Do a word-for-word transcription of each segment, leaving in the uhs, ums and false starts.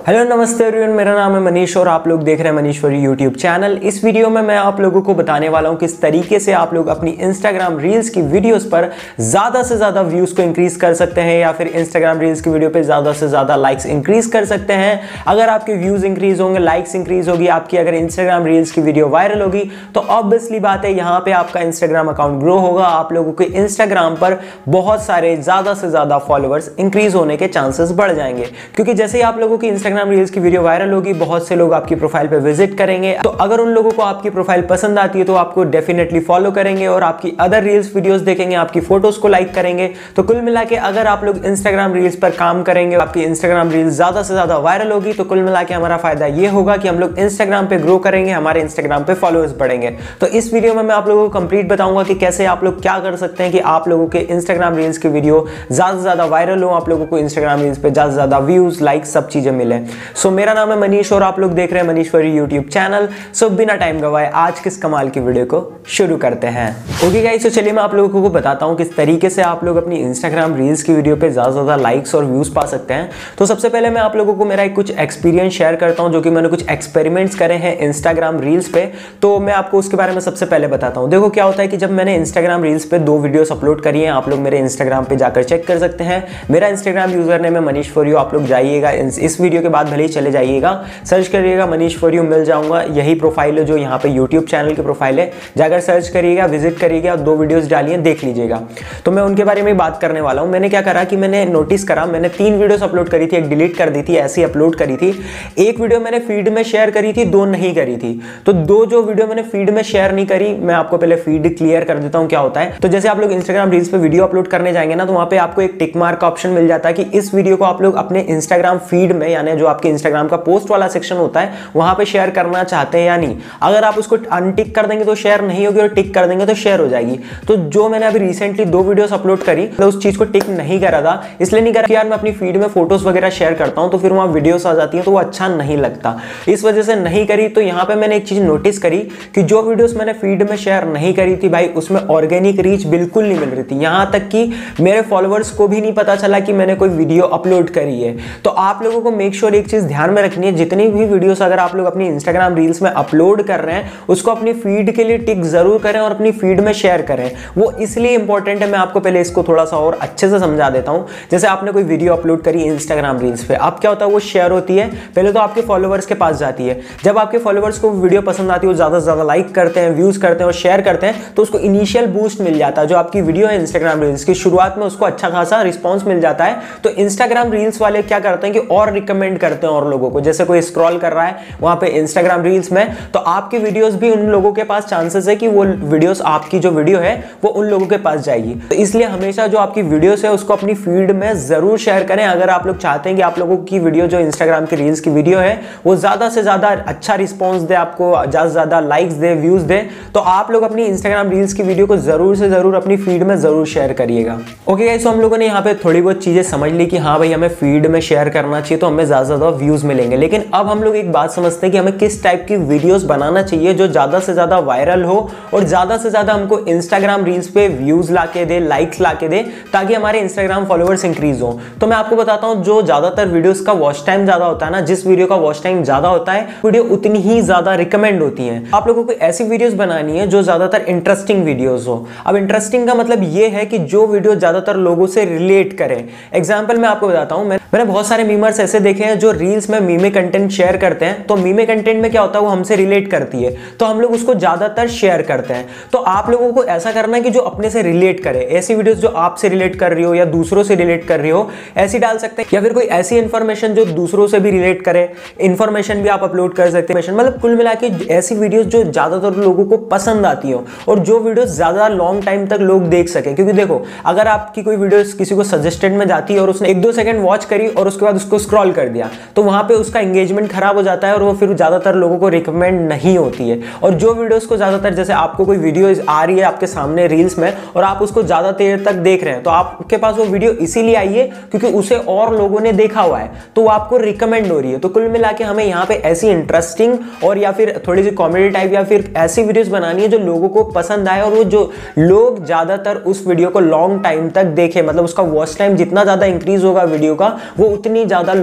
Hello नमस्ते everyone, मेरा नाम है मनीष और आप लोग देख रहे हैं मनीश्वरी यूट्यूब चैनल। इस वीडियो में मैं आप लोगों को बताने वाला हूं किस तरीके से आप लोग अपनी इंस्टाग्राम रील्स की वीडियोस पर ज़्यादा से ज़्यादा व्यूज़ को इंक्रीज कर सकते हैं या फिर इंस्टाग्राम रील्स की वीडियो पे ज़्यादा से ज़्यादा लाइक्स इंक्रीज कर सकते हैं। अगर आपके व्यूज़ इंक्रीज होंगे, लाइक्स इंक्रीज होगी, आपकी अगर इंस्टाग्राम रील्स की वीडियो वायरल होगी तो ऑब्वियसली बात है यहाँ पर आपका इंस्टाग्राम अकाउंट ग्रो होगा, आप लोगों के इंस्टाग्राम पर बहुत सारे ज़्यादा से ज़्यादा फॉलोअर्स इंक्रीज होने के चांसेस बढ़ जाएंगे। क्योंकि जैसे ही आप लोगों की इंस्टाग्राम रील्स की वीडियो वायरल होगी, बहुत से लोग आपकी प्रोफाइल पे विजिट करेंगे। तो अगर उन लोगों को आपकी प्रोफाइल पसंद आती है तो आपको डेफिनेटली फॉलो करेंगे और आपकी अदर रील्स वीडियोस देखेंगे, आपकी फोटोज को लाइक करेंगे। तो कुल मिला के अगर आप लोग इंस्टाग्राम रील्स पर काम करेंगे, आपकी इंस्टाग्राम रील्स ज्यादा से ज्यादा वायरल होगी, तो कुल मिला के हमारा फायदा ये होगा कि हम लोग इंस्टाग्राम पे ग्रो करेंगे, हमारे इंस्टाग्राम पे फॉलोअर्स बढ़ेंगे। तो इस वीडियो में मैं आप लोगों को कंप्लीट बताऊंगा कि कैसे आप लोग क्या कर सकते हैं कि आप लोगों के इंस्टाग्राम रील्स की वीडियो ज्यादा से ज्यादा वायरल हो, आप लोगों को इंस्टाग्राम रील्स पे ज्यादा से ज्यादा व्यूज, लाइक सब चीजें मिले। सो मेरा नाम है मनीष और आप लोग देख रहे हैं मनीश्वरी यूट्यूब चैनल। सो बिना टाइम गवाए आज किस कमाल की वीडियो को शुरू करते हैं। ओके गाइस, तो चलिए मैं आप लोगों को बताता हूं किस तरीके से आप लोग अपनी इंस्टाग्राम रील्स की वीडियो पे ज्यादा से ज्यादा लाइक्स और व्यूज पा सकते हैं। तो सबसे पहले मैं आप लोगों को मेरा एक कुछ एक्सपीरियंस शेयर करता हूं जो कि मैंने कुछ एक्सपेरिमेंट्स करे हैं इंस्टाग्राम रील्स पे। तो मैं आपको उसके बारे में सबसे पहले बताता हूं। देखो क्या होता है कि जब मैंने इंस्टाग्राम रील्स पे दो वीडियोस अपलोड करी हैं, आप लोग मेरे इंस्टाग्राम पे जाकर चेक कर सकते हैं। मेरा इंस्टाग्राम यूजर नेम है मनीष फॉर यू। आप लोग जाइएगा, इस वीडियो के बाद भले ही चले जाइएगा, सर्च करिएगा मनीष फॉर यू, मिल जाऊंगा। यही प्रोफाइल है जो यहाँ पे यूट्यूब चैनल की प्रोफाइल है, जाकर सर्च करिएगा, विजिट करिएगा, दो वीडियोस डालिए, देख लीजिएगा। तो मैं उनके बारे में बात करने वाला हूँ। मैंने क्या करा कि मैंने नोटिस करा, मैंने तीन वीडियोस अपलोड करी थी, एक डिलीट कर दी थी, ऐसी अपलोड करी थी। एक वीडियो मैंने फीड में शेयर करी थी, दो नहीं करी थी। तो दो जो वीडियो मैंने फीड में शेयर नहीं करी, मैं आपको पहले फीड क्लियर कर देता हूँ क्या होता है। तो जैसे आप लोग इंस्टाग्राम रील्स पे वीडियो अपलोड करने जाएंगे ना, तो वहाँ पे आपको एक टिक मार्क का ऑप्शन मिल जाता है कि इस वीडियो को आप लोग अपने इंस्टाग्राम फीड में, यानी जो आपके इंस्टाग्राम का पोस्ट वाला सेक्शन होता है, वहां पे शेयर करना चाहते हैं या नहीं। अगर आप उसको अनटिक कर देंगे तो शेयर नहीं होगी और टिक कर देंगे तो शेयर हो जाएगी। तो जो मैंने अभी रिसेंटली दो वीडियोस अपलोड करी, तो उस चीज को टिक नहीं करा था। इसलिए नहीं करा कि यार मैं अपनी फीड में फोटोज वगैरह शेयर करता हूं तो फिर वहां वीडियोस आ जाती हैं तो वो अच्छा नहीं लगता, इस वजह से नहीं करी। तो यहाँ पे मैंने एक चीज नोटिस करी कि जो वीडियोस मैंने फीड में शेयर नहीं करी थी भाई, उसमें ऑर्गेनिक रीच बिल्कुल नहीं मिल रही थी। यहां तक कि मेरे फॉलोअर्स को भी नहीं पता चला कि मैंने कोई वीडियो अपलोड करी है। तो आप लोगों को मेक श्योर एक चीज ध्यान में रखनी है, जितनी भी वीडियोस अगर आप लोग अपनी इंस्टाग्राम रील्स में अपलोड कर रहे हैं, उसको अपनी फीड के लिए टिक जरूर करें और अपनी फीड में शेयर करें। वो इसलिए इंपॉर्टेंट है, मैं आपको पहले इसको थोड़ा सा और अच्छे से समझा देता हूं। जैसे आपने कोई वीडियो अपलोड करी इंस्टाग्राम रील्स पे, अब क्या होता है, वो शेयर होती है, पहले तो आपके फॉलोअर्स के पास जाती है। जब आपके फॉलोअर्स को वीडियो पसंद आती है, वो ज्यादा से ज्यादा लाइक करते हैं, व्यूज करते हैं और शेयर करते हैं, तो उसको इनिशियल बूस्ट मिल जाता है। जो आपकी वीडियो है इंस्टाग्राम रील्स की, शुरुआत में उसको अच्छा खासा रिस्पॉन्स मिल जाता है। तो इंस्टाग्राम रील्स वाले क्या करते हैं कि और रिकमेंड करते हैं और लोगों को। जैसे कोई स्क्रॉल कर रहा है वहां पे इंस्टाग्राम रील्स में, तो आपकी वीडियोस भी उन लोगों के पास चांसेस है कि वो वीडियोस, आपकी जो वीडियो है वो उन लोगों के पास जाएगी। तो इसलिए हमेशा जो आपकी वीडियोस है उसको अपनी फीड में जरूर शेयर करें। अगर आप लोग चाहते हैं कि आप लोगों की वीडियो जो इंस्टाग्राम की रील्स की वीडियो है वो ज्यादा से ज्यादा अच्छा रिस्पॉन्स दे, आपको ज्यादा से ज्यादा लाइक्स दे, व्यूज दे, तो आप लोग अपनी इंस्टाग्राम रील्स की वीडियो को जरूर से जरूर अपनी फीड में जरूर शेयर करिएगा। ओके गाइस, तो हम लोगों ने यहाँ पे थोड़ी बहुत चीजें समझ ली कि हाँ भाई हमें फीड में शेयर करना चाहिए तो हमें ज्यादा से ज्यादा व्यूज मिलेंगे। लेकिन अब हम लोग एक बात समझते हैं कि हमें किस टाइप की वीडियोस बनाना चाहिए जो ज्यादा से ज्यादा वायरल हो और ज्यादा से ज्यादा हमको इंस्टाग्राम रील्स पे व्यूज लाके दे, लाइक्स लाके दे, ताकि हमारे इंस्टाग्राम फॉलोअर्स इंक्रीज हो। तो मैं आपको बताता हूं, जो ज्यादातर वीडियोस का वॉच टाइम ज्यादा होता है ना, जिस वीडियो का वॉच टाइम ज्यादा होता है, वीडियो उतनी ही ज्यादा रिकमेंड होती है। आप लोगों को ऐसी वीडियोस बनानी है जो ज्यादातर इंटरेस्टिंग वीडियोस हो। अब इंटरेस्टिंग का मतलब ये है कि जो वीडियो ज्यादातर लोगों से रिलेट करे। एग्जाम्पल मैं आपको बताता हूं, मैंने बहुत सारे मीमर्स ऐसे देखे हैं जो रील्स में मीमे कंटेंट शेयर करते हैं। तो मीमे कंटेंट में क्या होता है, वो हमसे रिलेट करती है तो हम लोग उसको ज्यादातर शेयर करते हैं। तो आप लोगों को ऐसा करना है कि जो अपने से रिलेट करे, ऐसी वीडियोस जो आपसे रिलेट कर रही हो या दूसरों से रिलेट कर रही हो, ऐसी डाल सकते हैं। या फिर कोई ऐसी इंफॉर्मेशन जो दूसरों से भी रिलेट करे, इंफॉर्मेशन भी आप अपलोड कर सकते हैं। मतलब कुल मिला के ऐसी वीडियोस जो ज्यादातर लोगों को पसंद आती हो और जो वीडियोस ज्यादा लॉन्ग टाइम तक लोग देख सके। क्योंकि देखो, अगर आपकी कोई वीडियो किसी को सजेस्टेड में जाती है और उसने एक दो सेकंड वॉच करी और उसके बाद उसको स्क्रॉल कर दिया, तो वहां पे उसका एंगेजमेंट खराब हो जाता है और वो फिर ज्यादातर लोगों को रिकमेंड नहीं होती है। और जो वीडियोस को ज्यादातर, जैसे आपको कोई वीडियो आ रही है आपके सामने रील्स में और आप उसको ज्यादा देर तक देख रहे हैं, तो आपके पास वो वीडियो इसीलिए आई है क्योंकि उसे और लोगों ने देखा हुआ है, तो वो आपको रिकमेंड हो रही है। तो कुल मिला के हमें यहाँ पे ऐसी इंटरेस्टिंग और या फिर थोड़ी सी कॉमेडी टाइप या फिर ऐसी वीडियोस बनानी है जो लोगों को पसंद आए और वो जो लोग ज्यादातर उस वीडियो को लॉन्ग टाइम तक देखे। मतलब उसका वॉच टाइम जितना ज्यादा इंक्रीज होगा वीडियो का, वो उतनी ज्यादा लोगों तक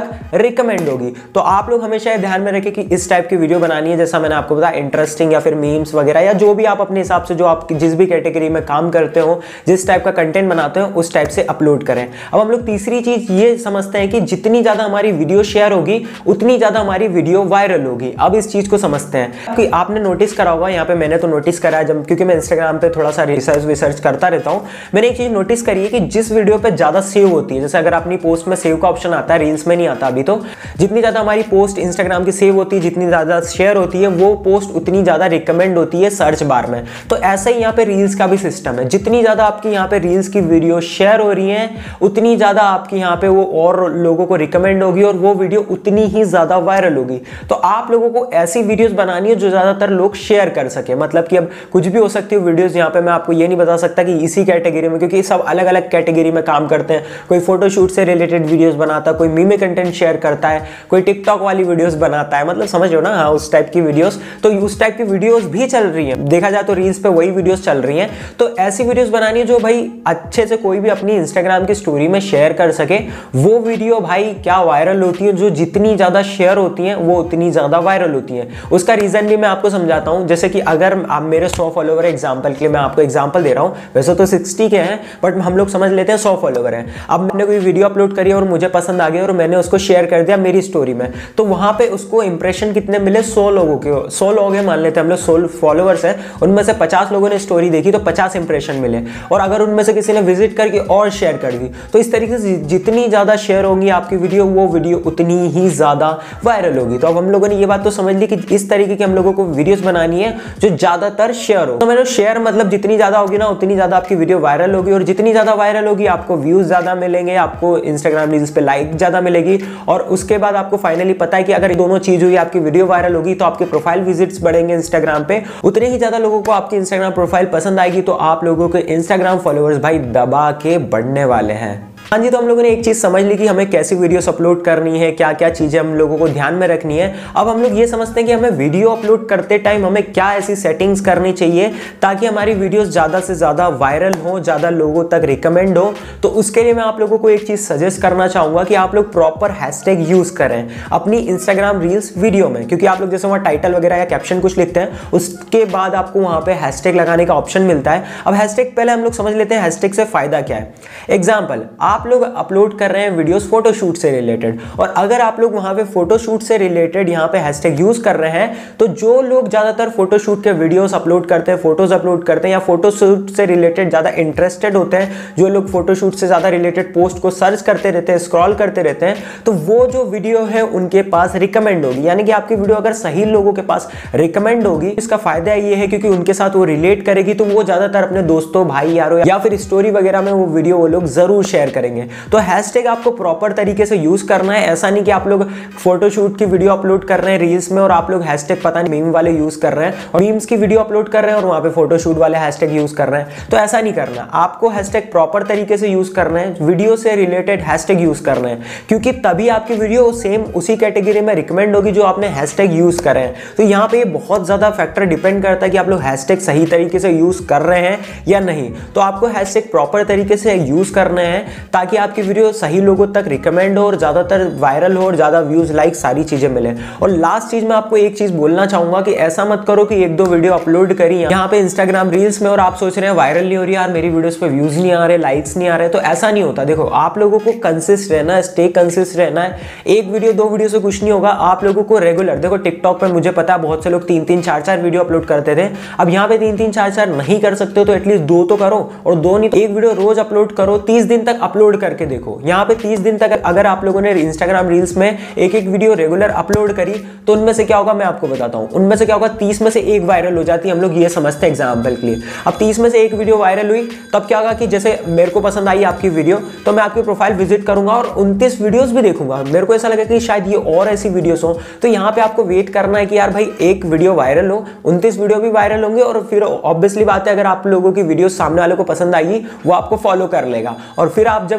तक रिकमेंड होगी। तो आप लोग हमेशा ध्यान में रखें कि इस टाइप की वीडियो बनानी है, जैसा मैंने आपको बताया इंटरेस्टिंग या फिर मीम्स वगैरह, या जो भी आप अपने हिसाब से जो आप जिस भी कैटेगरी में काम करते हो, जिस टाइप का कंटेंट बनाते हो उस टाइप से अपलोड करें। अब हम लोग तीसरी चीज ये समझते हैं कि जितनी ज्यादा हमारी वीडियो शेयर होगी उतनी ज्यादा हमारी वीडियो वायरल होगी। अब इस चीज को समझते हैं कि आपने नोटिस करा होगा, यहाँ पे मैंने तो नोटिस करा है जब, क्योंकि मैं इंस्टाग्राम पे थोड़ा सा रिसर्च विसर्च करता रहता हूँ, मैंने एक चीज नोटिस करी है कि जिस वीडियो पे ज्यादा सेव होती है, जैसे अगर अपनी पोस्ट में सेव का ऑप्शन आता है, रील्स में नहीं आता अभी, तो जितनी ज्यादा हमारी पोस्ट इंस्टाग्राम की सेव होती है, जितनी ज्यादा शेयर होती है, वो पोस्ट उतनी ज्यादा रिकमेंड होती है सर्च बार में। तो ऐसा ही यहाँ पे रील्स का भी सिस्टम है, जितनी ज्यादा आपकी यहाँ पे रील्स की वीडियो शेयर हो रही है उतनी ज्यादा आपकी यहाँ पे वो और लोगों को रिकमेंड होगी और वो वीडियो उतनी ही ज्यादा वायरल होगी। तो आप लोगों को ऐसी वीडियोस बनानी है जो ज्यादातर लोग शेयर कर सके, मतलब कि अब कुछ भी हो सकती है वीडियोस, यहाँ पे मैं आपको ये नहीं बता सकता कि इसी कैटेगरी में, क्योंकि सब अलग अलग कैटेगरी में काम करते हैं। कोई फोटोशूट से रिलेटेड वीडियोस बनाता है, कोई मीमे कंटेंट शेयर करता है, कोई टिकटॉक वाली वीडियोस बनाता है, मतलब समझ लो ना, हाँ उस टाइप की वीडियोस। तो उस टाइप की वीडियोस भी चल रही है, देखा जाए तो रील्स पे वही वीडियोस चल रही हैं। तो ऐसी वीडियोस बनानी है जो भाई अच्छे से कोई भी अपनी इंस्टाग्राम की स्टोरी में शेयर कर सके। वो वीडियो भाई क्या वायरल होती है, जो जितनी ज्यादा शेयर होती है वो उतनी ज्यादा वायरल होती है। उसका रीजन भी मैं आपको समझाता हूं। जैसे कि अगर आप मेरे सौ फॉलोवर एग्जांपल के लिए मैं आपको एग्जांपल दे रहा हूं, वैसे तो साठ के हैं बट हम लोग समझ लेते हैं सौ फॉलोवर हैं। अब मैंने कोई वीडियो अपलोड करी और मुझे पसंद आ गया और मैंने उसको शेयर कर दिया मेरी स्टोरी में, तो वहां पे उसको इंप्रेशन कितने मिले, सौ लोगों के, सौ लोग हैं मान लेते हैं हम लोग, सौ फॉलोवर्स हैं, उनमें से पचास लोगों ने स्टोरी देखी तो पचास इंप्रेशन मिले। और अगर उनमें से किसी ने विजिट करके और शेयर कर दी, तो इस तरीके से जितनी ज्यादा शेयर होगी आपकी वीडियो, वो वीडियो उतनी ही ज्यादा वायरल होगी। तो अब हम लोगों ने ये बात तो समझ ली कि इस तरीके की हम लोगों को वीडियोस बनानी है जो ज्यादातर शेयर हो। तो मैंने शेयर मतलब जितनी ज्यादा होगी ना उतनी ज्यादा आपकी वीडियो वायरल होगी, और जितनी ज्यादा वायरल होगी आपको व्यूज ज्यादा मिलेंगे, आपको इंस्टाग्राम रील्स पे लाइक ज्यादा मिलेगी। और उसके बाद आपको फाइनली पता है कि अगर दोनों चीज हुई, आपकी वीडियो वायरल होगी तो आपके प्रोफाइल विजिट्स बढ़ेंगे इंस्टाग्राम पे, उतने ही ज्यादा लोगों को आपकी इंस्टाग्राम प्रोफाइल पसंद आएगी, तो आप लोगों के इंस्टाग्राम फॉलोअर्स भाई दबा के बढ़ने वाले हैं। हाँ जी, तो हम लोगों ने एक चीज समझ ली कि हमें कैसी वीडियोस अपलोड करनी है, क्या क्या चीजें हम लोगों को ध्यान में रखनी है। अब हम लोग ये समझते हैं कि हमें वीडियो अपलोड करते टाइम हमें क्या ऐसी सेटिंग्स करनी चाहिए ताकि हमारी वीडियोस ज्यादा से ज्यादा वायरल हो, ज्यादा लोगों तक रिकमेंड हो। तो उसके लिए मैं आप लोगों को एक चीज सजेस्ट करना चाहूंगा कि आप लोग प्रॉपर हैशटैग यूज करें अपनी इंस्टाग्राम रील्स वीडियो में, क्योंकि आप लोग जैसे वहां टाइटल वगैरह या कैप्शन कुछ लिखते हैं, उसके बाद आपको वहां पे हैशटैग लगाने का ऑप्शन मिलता है। अब हैशटैग पहले हम लोग समझ लेते हैं हैशटैग से फायदा क्या है। एग्जाम्पल, आप लोग अपलोड कर रहे हैं वीडियोस फोटोशूट से रिलेटेड, और अगर आप लोग वहां पे फोटोशूट से रिलेटेड यहाँ पे हैशटैग यूज कर रहे हैं, तो जो लोग ज्यादातर फोटोशूट के वीडियोस अपलोड करते हैं, फोटोज अपलोड करते हैं, या फोटोशूट से रिलेटेड ज्यादा इंटरेस्टेड होते हैं, जो लोग फोटोशूट से ज्यादा रिलेटेड पोस्ट को सर्च करते रहते हैं, स्क्रॉल करते रहते हैं, तो वो जो वीडियो है उनके पास रिकमेंड होगी। यानी कि आपकी वीडियो अगर सही लोगों के पास रिकमेंड होगी, इसका फायदा ये है क्योंकि उनके साथ वो रिलेट करेगी, तो वो ज्यादातर अपने दोस्तों, भाई यारों या फिर स्टोरी वगैरह में वो वीडियो वो लोग जरूर शेयर करेंगे। तो हैशटैग आपको प्रॉपर तरीके से यूज करना है। ऐसा नहीं कि आप लोग फोटोशूट की वीडियो अपलोड कर रहे हैं रील्स में और आप लोग हैशटैग पता नहीं मीम वाले यूज कर रहे हैं, और मीम्स की वीडियो अपलोड कर रहे हैं और वहां पे फोटोशूट वाले हैशटैग यूज कर रहे हैं। तो ऐसा नहीं करना, आपको हैशटैग प्रॉपर तरीके से यूज करना है, वीडियो से रिलेटेड हैशटैग यूज करना है, क्योंकि तभी आपकी वीडियो सेम उसी कैटेगरी में रिकमेंड होगी जो आपने हैशटैग यूज करे हैं। तो यहाँ पे बहुत ज्यादा फैक्टर डिपेंड करता है कि आप लोग हैशटैग सही तरीके से यूज कर रहे हैं या नहीं। तो आपको हैशटैग प्रॉपर तरीके से यूज करना है ताकि आपकी वीडियो सही लोगों तक रिकमेंड हो और ज्यादातर वायरल हो और ज्यादा व्यूज, लाइक सारी चीजें मिले। और लास्ट चीज मैं आपको एक चीज बोलना चाहूंगा कि ऐसा मत करो कि एक दो वीडियो अपलोड करी यहाँ पे इंस्टाग्राम रील्स में और आप सोच रहे हैं वायरल नहीं हो रही यार, मेरी वीडियोस पे व्यूज नहीं आ रहे, लाइक्स नहीं आ रहे। तो ऐसा नहीं होता। देखो, आप लोगों को कंसिस्ट रहना है, स्टे कंसिस्ट रहना है। एक वीडियो दो वीडियो से कुछ नहीं होगा, आप लोगों को रेगुलर, देखो टिकटॉक पे मुझे पता है बहुत से लोग तीन तीन चार चार वीडियो अपलोड करते थे। अब यहाँ पे तीन तीन चार चार नहीं कर सकते हो तो एटलीस्ट दो तो करो, और दो नहीं तो एक वीडियो रोज अपलोड करो, तीस दिन तक अपलोड करके देखो। यहाँ पे तीस दिन तक अगर आप लोगों ने इंस्टाग्राम रील्स में एक एक वीडियो रेगुलर अपलोड करी तो उनमें से क्या होगा मैं आपको बताता हूं। उनमें से क्या होगा, तीस में से एक वायरल हो जाती है, हम लोग ये समझते हैं एग्जांपल के लिए। अब तीस में से एक वीडियो वायरल हुई, तब क्या होगा कि जैसे मेरे को पसंद आई आपकी वीडियो, तो मैं आपकी प्रोफाइल विजिट करूंगा और उनतीस वीडियोस भी देखूंगा। मेरे को ऐसा लगा कि शायद ये और ऐसी वीडियोस हो, तो यहाँ पे आपको वेट करना है कि यार भाई एक वीडियो वायरल हो, उनतीस वीडियो भी वायरल होंगे, और फिर ऑब्वियसली बात है अगर आप लोगों की वीडियो सामने वाले को पसंद आएगी वो आपको फॉलो कर लेगा। और फिर आप जब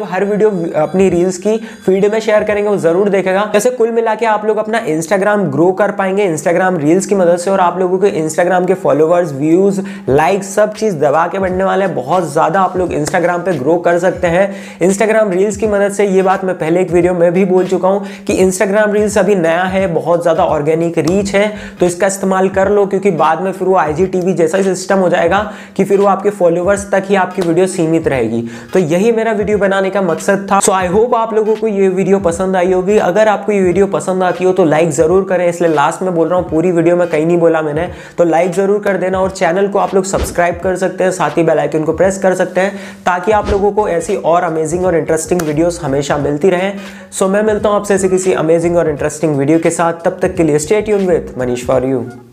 जब हर वीडियो अपनी रील्स की फीड में शेयर करेंगे वो जरूर देखेगा। जैसे कुल मिला के आप लोग अपना इंस्टाग्राम ग्रो कर पाएंगे इंस्टाग्राम रील्स की मदद से, और आप लोगों के इंस्टाग्राम के फॉलोवर्स, व्यूज, लाइक सब चीज दबा के बढ़ने वाले हैं। बहुत ज्यादा आप लोग इंस्टाग्राम पे ग्रो कर सकते हैं इंस्टाग्राम रील्स की मदद से। ये बात मैं पहले एक वीडियो में भी बोल चुका हूं कि इंस्टाग्राम रील्स अभी नया है, बहुत ज्यादा ऑर्गेनिक रीच है, तो इसका इस्तेमाल कर लो, क्योंकि बाद में फिर वो आईजीटीवी जैसा ही सिस्टम हो जाएगा कि फिर वो आपके फॉलोवर्स तक ही आपकी वीडियो सीमित रहेगी। तो यही मेरा वीडियो बनाने का मकसद था। सो आई होप आप लोगों को ये वीडियो पसंद आई होगी। अगर आपको ये वीडियो पसंद आती हो तो लाइक जरूर करें, इसलिए लास्ट में बोल रहा हूँ, पूरी वीडियो में कहीं नहीं बोला मैंने, तो लाइक जरूर कर देना। और चैनल को आप लोग सब्सक्राइब कर सकते हैं, साथ ही बेल आइकन को प्रेस कर सकते हैं, ताकि आप लोगों को ऐसी और अमेजिंग और इंटरेस्टिंग वीडियोस हमेशा मिलती रहे। सो मैं मिलता हूं आपसे ऐसे किसी अमेजिंग और इंटरेस्टिंग वीडियो के साथ, तब तक के लिए stay tuned with Manish for you.